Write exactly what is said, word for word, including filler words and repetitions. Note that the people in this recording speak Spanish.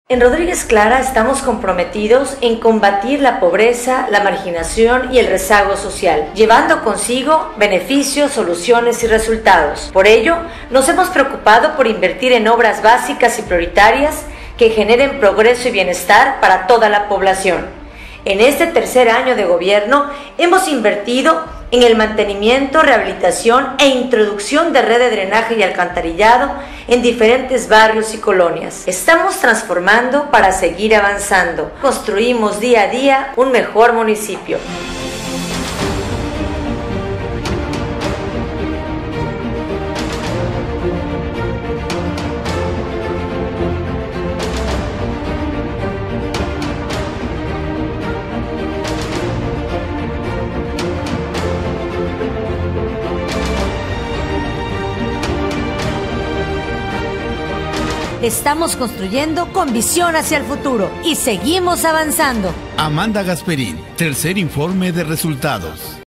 En Rodríguez Clara estamos comprometidos en combatir la pobreza, la marginación y el rezago social, llevando consigo beneficios, soluciones y resultados. Por ello, nos hemos preocupado por invertir en obras básicas y prioritarias que generen progreso y bienestar para toda la población. En este tercer año de gobierno hemos invertido en el mantenimiento, rehabilitación e introducción de red de drenaje y alcantarillado en diferentes barrios y colonias. Estamos transformando para seguir avanzando. Construimos día a día un mejor municipio. Estamos construyendo con visión hacia el futuro y seguimos avanzando. Amanda Gasperín, tercer informe de resultados.